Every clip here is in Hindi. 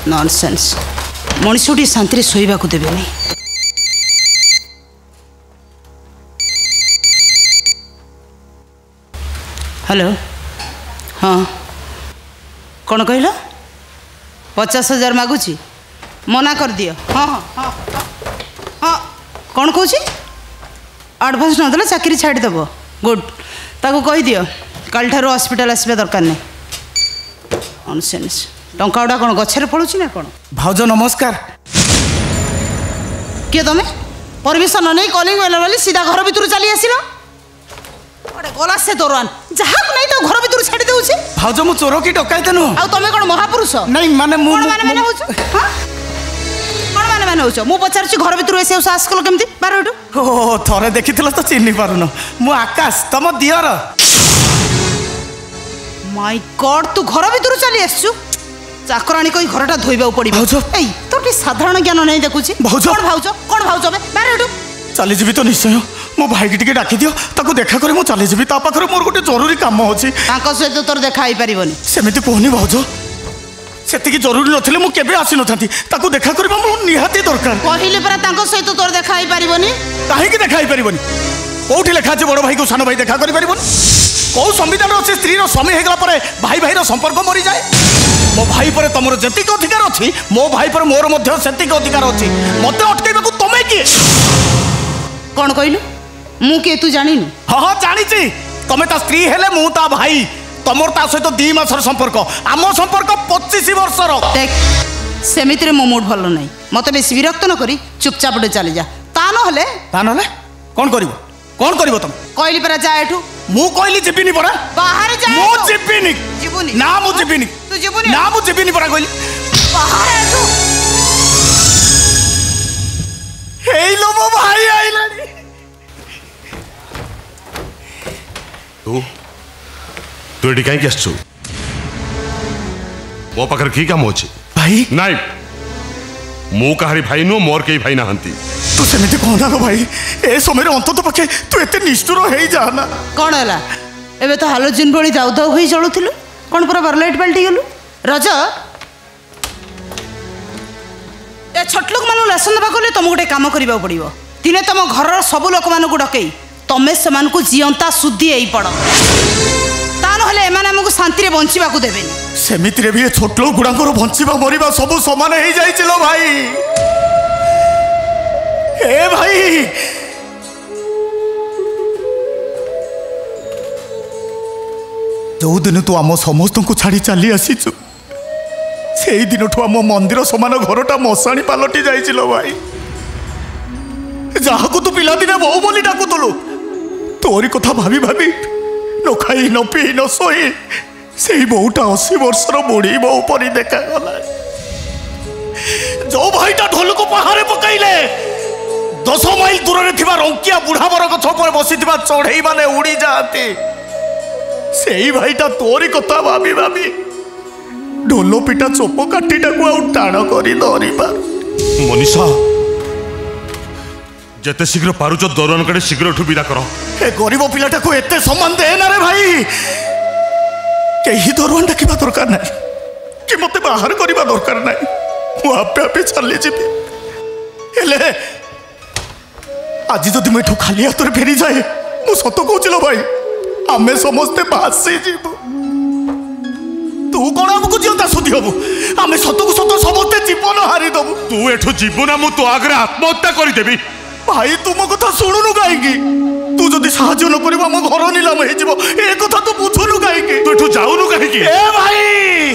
नॉनसेंस मनुष्यटी शांति शोवा को देवे नहीं। हेलो हाँ कौन कहल 50,000 मागुची मना कर दियो। हाँ हाँ हाँ हाँ कौन कौच आडभांस नदेले चाकरी छाड़देव गुड ताको कही दियो काल ठारू हॉस्पिटल आसवा दरकार नहीं। नॉनसेंस टंका गुड़ा कौन गछरे पड़ुची ना कौन। भाउज नमस्कार। किए तुम परमिशन नहीं कॉलिंग बेल बोली सीधा घर भीतर चली आसिल गला से दरवान जहाँ नहीं तो घर भीतर छाड़ी दे। भाउज मु चोर की डकायत नु आ तुम कौन महापुरुष नहीं माने मु माने होछ हां कौन माने होछ मु पचार घर भीतर ऐसे साहस कल केमती बार ओ थरे देखिथिल तो चिन्हि पारुन मु आकाश तुम दियर। माय गॉड तू घर भीतर चली आसछु चाकराणी कोई घरटा धोइबा पड़ी। भाउज ए तोटी साधारण ज्ञान नहीं देखुची। भाउज कौन भाउज बे बार चली जीवी तो निश्चय मो भाई की डाकी दियो ताको देखा करे मु चली जीवी ता पाखरे मोर गोटे जरूरी काम अछि ताको सहित तोर देखा ही परिबनी सेमिति कोहनी भाउज सेति की जरूरी नथिले मु केबे आसी नथांती ताको देखा करबा मु निहाती दरकार कहिले पर ताको सहित तोर देखा ही परिबनी काहे की देखा ही परिबनी कोठी लेखा अछि बड़ भाई को सानो भाई देखा करि परिबनी को संविधान अछि स्त्री रो स्वामी हेगला परे भाई भाई रो संपर्क मरि जाय। मो भाई पर तमरो जतिक अधिकार अछि मो भाई पर मोर मध्य सेतिक अधिकार अछि मते अटकेबा को तमे की कौन कहलु मु के तू जानिनु। हाँ हाँ जानी तमें ता स्त्री हेले मु ता भाई तमर ता सहित 2 मासर संपर्क आम संपर्क 25 वर्षर। देख सेमिति मो मूड भल नहीं मत बेस विरक्त न करी चुपचाप चली जा ता न कौन करिवो तुम कहली परा जा एठू मु कहली जिबिनी परा बाहर जा मु जिबिनी ना मु जिबिनी तू जिबुनी ना मु जिबिनी परा कहली बाहर एठू हेलो मो भाई आइलानी। तू एटी कहीं आसु मो पाखर की काम अच्छे भाई नाई मु कहारी भाई नु मोर कई भाई नहांती तू सेमिति कहना लो भाई ए समय अंतत पक्षे तू एते निष्ठुर हे जाना कौन है एबे तो हालोजिन बड़ी दाउ दाउ होई जळुथिलु कौन पूरा बरलाइट पलटी गेलु रज ए छोट लोक मानु लेसन दबा कोले तुम गोटे काम करिबा पड़िबो दिने तुम घर सब लोक मानु को डकई तमे समान को जियंता शुद्धि एई पड़ ता नहले एमाने हमको शांति रे बंचिबा को देबेनी सेमिति रे भी छोट लोक गुडांकर बंचिबा मरिबा सब समान हे जाइछिलो भाई। ए भाई जो दिन तू आम समस्त को छाड़ी चली आसीचु से दिन ठू आम मंदिर समान घरटा मशाणी पलटि जाइछिलो भाई। जहाँ को तू पिला दिने बहु बोली डाकुतलु तोरी कथा भाभी भाभी न खाई न पी न सोई से बहुटा 80 वर्षर बुढ़ी बहु परी देखा गला। जो भाईटा ढोल को पहाड़े पकाइले 10 माइल दूर रे थिबा रंकिया बुढ़ा बर गछ पर बसी थिबा चढ़ई माने उड़ी जाती सेही भाईटा तोरी कथा भाभी भाभी ढोल पिटा चोप काटीटा को आउ टाण करी धरी पार। मनीषा जते शीघ्र पारुच दरवान कड़े शीघ्र उठू विदा कर। ए गरीब पिलाटा को एते सम्मान दे ना रे भाई कहीं दरवान डाकिबा दरकार ना कि मते बाहर करिबा दरकार ना मु आपे आपे चली जीबी हेले आज जदि मैं खाली हाथ में फेरी जाए मु सत कहूँ भाई आमे समस्ते भासी जीवु तू कौन आमको जीवता सुधी हबु आमे सत को सत समस्ते जीवन हारी दबु तू एठू जीवन मु तो आगे आत्महत्या करदेवी। भाई तुम कथा शुणुनु कहीं तू जदि साहाय्य न करिबा मो घर नीलाम हे जीवो ए कथा तू बुझुनु कहीं तू एठू जाउनु कहीं ए भाई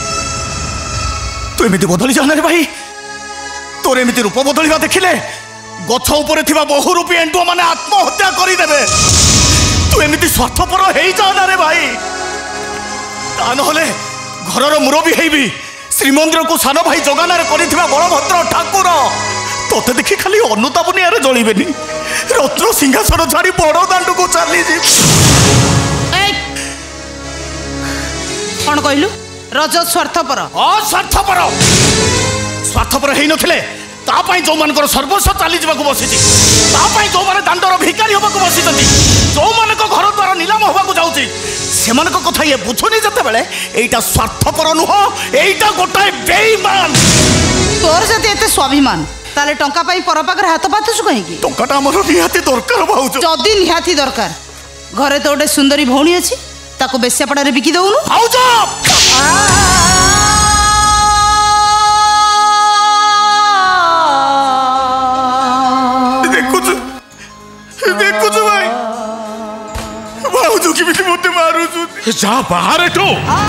तू एमिति बदली जाना रे भाई तोर एमिति रूप बदलिबा देखिले गछ ऊपर थिबा बहुरूपी एंटुआ माने आत्महत्या करि देबे तू एमिति स्वार्थपर हेई जाना रे भाई ता नहले घरर मुरबी हेबी श्रीमंदिर को सान भाई जगानार करिथिबा बलभद्र ठाकुर तोते देखि खाली अनुताप नियारे जळिबेनी रत्न सिंहासन छाड़ी बड़ दांड को चली जी कौन कहलु रज स्वार्थपर स्वार्थपर स्वार्थपर हेई नथिले तापाई जो मानकर सर्वस्व चली जावाक बसिछि तापाई जो माने दांडर भिखारी होबाक बसिछन्ति जो मानक घर द्वार नीलाम होबाक जाउछि सेमानक कथा ये बुझुनी जते बेले एइटा स्वार्थपर नुह एइटा गोटाए बेईमान। स्वाभिमान ताले टंका पाई पर पाखरे हाथ पातुछु कहीं टंकाटा हमर निहाती दरकार भाउज जदि निहाती दरकार घरे तो गोटे सुंदरी भौणी अच्छी ताको बेश्यापड़ारे बिकी दउनु भाउज देखुछु भाई भाउज किमिति मते मारुछु जा बाहर एठो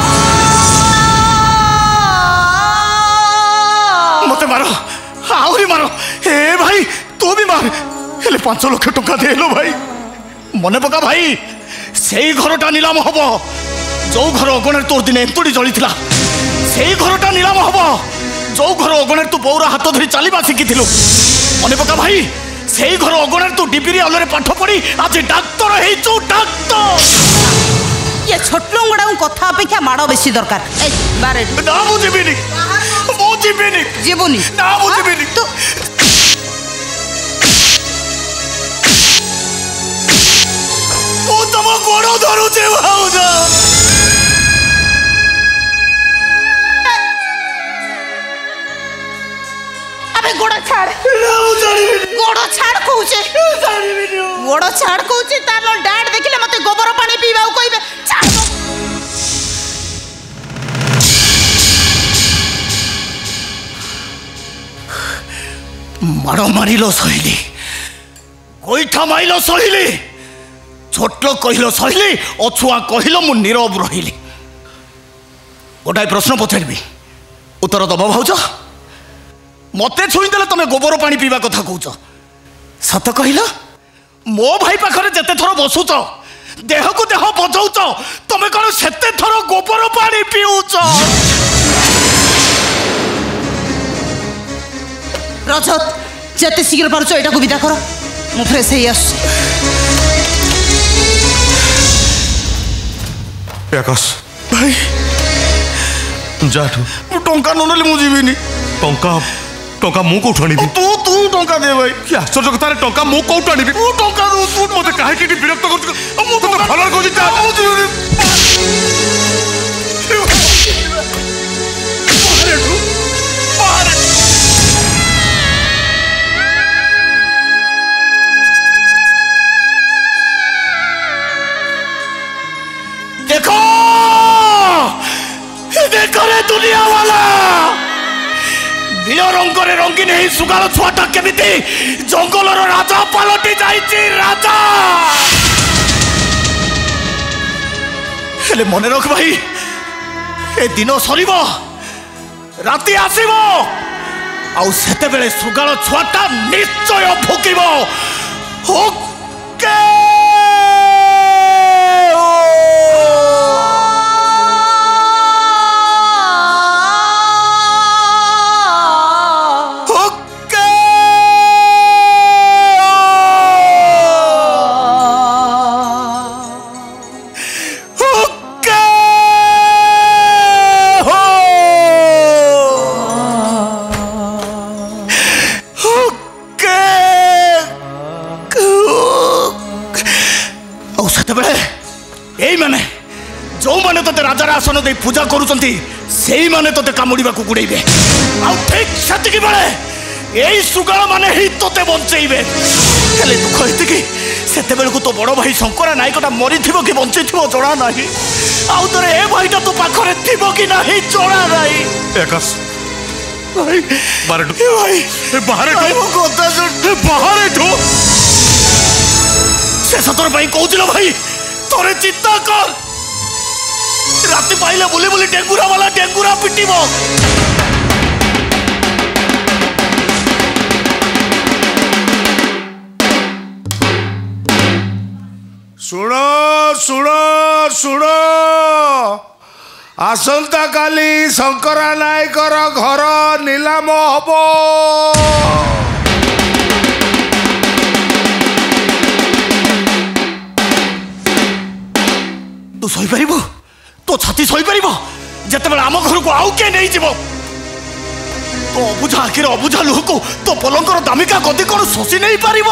मते मारो आहुरी मारो ए भाई तू भी मार हेले 5 लाख टंका देलो भाई मने पका भाई सेई घरटा नीलाम हबो जो घर अगणे तोर दिन एंतुड़ी जलिथिला सेई घरटा नीलाम हबो जो घर अगणे तू बौरा हाथ धरी चलीबा शिखिथिलु मने पका भाई सेई घर अगणे तू डिग्री अलरे पाठ पढ़ी आज डाक्टर हेचु डाक्टर ये छोट लंगड़ा कथा अपेक्षा माड़ बेसी दरकार ए बारे ना बुझिबिनी बुझिबिनी जीवनी ना बुझिबिनी तो तम गोड़ धरुचे भाउज अबे गोड़ छाड़ गोड़ छाड़ कहूचे गोड़ छाड़ कहूचे तार डाड देखिले मते गोबर पानी पीबाऊ कहिबे माड़ मारिलो सहिली गोईठा माइलो सहिली छोट लोक कहलो सहिली अछुआ कहलो मु नीरव रहिली गोटाए प्रश्न पचारि उत्तर दब भाउज मते छुईदेले तमे गोबर पानी पीवा कथा कहूच सत कहल मो भाई पाखरे जेते थर बसुच देह को देह बजौच तमे कौन सेते थर गोबर पानी पीऊच रजत जेते शीघ्र पारुच एटा को विदा कर मु फ्रेश हे आस आकाश भाई जाठू टंका ननेले मु जीविनी टंका टंका मु कोठु आनिबि तू तू टंका दे भाई कि आश्चर्य कथा रे टंका मु कोठु आनिबि तू टंका दो तू मते काहे कि विरक्त कर मु तो भलर कहू जा मु जीविनी देखो देखो रे दुनिया वाला नील रंगरे रंगीन ही सुगाल छुआटा केमिति जंगलर राजा पलटि जाइछि राजा हेले मने रख भाई ए दिन सरीबो राति आसीबो आउ सेते बेले सुगाल छुआटा निश्चय भुकिबो ओके जो माने तोते राजार आसन दे पूजा करूचंती सेई माने तोते कामुड़ीबा को गुड़ेइबे आ ठीक सतिकी बेले एई सुगाल माने ही तोते बंचेइबे हेले दुख हेते कि सेते बेल को तो बड़ भाई शंकरा नायकटा मरि थिबो कि बंचै थिबो जणा नाही आ तोरे ए भाईटा तो पाखरे थिबो कि नाही जणा नाही आकाश भाई बाहर ए भाई बाहर भाई वो कोता जो बाहर ठो से सतर भाई कहूतिलो भाई तोरे चिंता कर राति पाइले बुली बुली डेंगुरा वाला डेंगुरा पिटिबो सुनो सुनो सुनो आसंता काली शंकरा नायकर घर नीलाम हबो तू सही पारिबो तो छाती सही पारिबो जते बेला आम घर को आउ के नहीं जीवो तो अबुझा आखिर अबुझा लुह को तो पलंकर दामिका गदी कोन सोसी नहीं पारिबो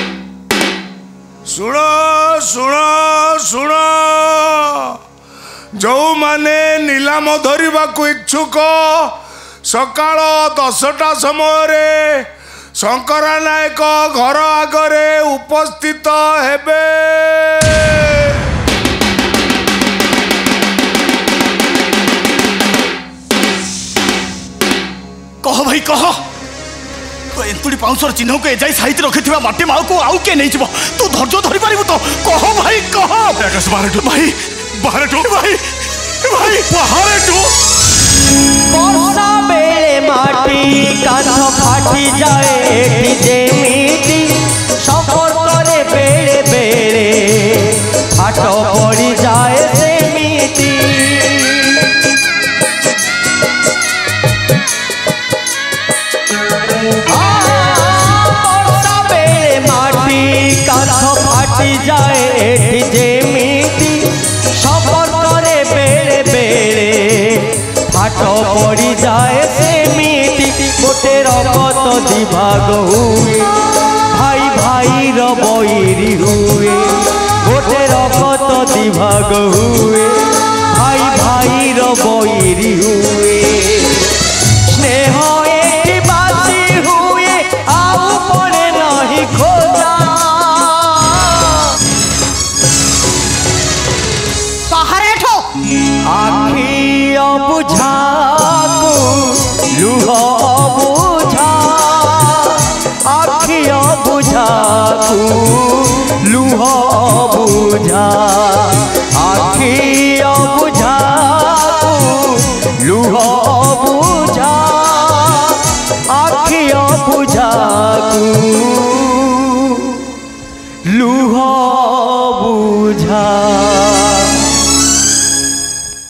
सुनो सुनो सुनो जो माने नीलाम धरिबा को इच्छुक सकाळ 10टा समय शंकरा नायक घर आगरे उपस्थित हेबे। कह भाई कह तो एंतुड़ी पाउसर चिन्ह को एजाई साइज रखि माटी माओ को आउ के नहीं जीव तू धैर्य धरि पारिबु तो कह भाई कह भाई बाहर टू भाई भाई बाहर टू वर्षा बेले माटी कांध फाटी जाए एठी जेमिति सफर करे बेले बेले फाट पड़ी जाए सेमिति वर्षा बेले माटी कांध फाटी जाए एठी जेमिति सफर करे बेले बेले फाट पड़ी जाए सेमिति गोटे रगत दिभाग हुए भाई भाई रबईरी हुए गोटे रगत दिभाग हुए भाई भाई रबईरी हुए स्नेह एठी बासी हुए आउ पड़े नहीं खोजा बाहर ठो आखि बुझा लुह बुझा आखि बुझा लुह बुझा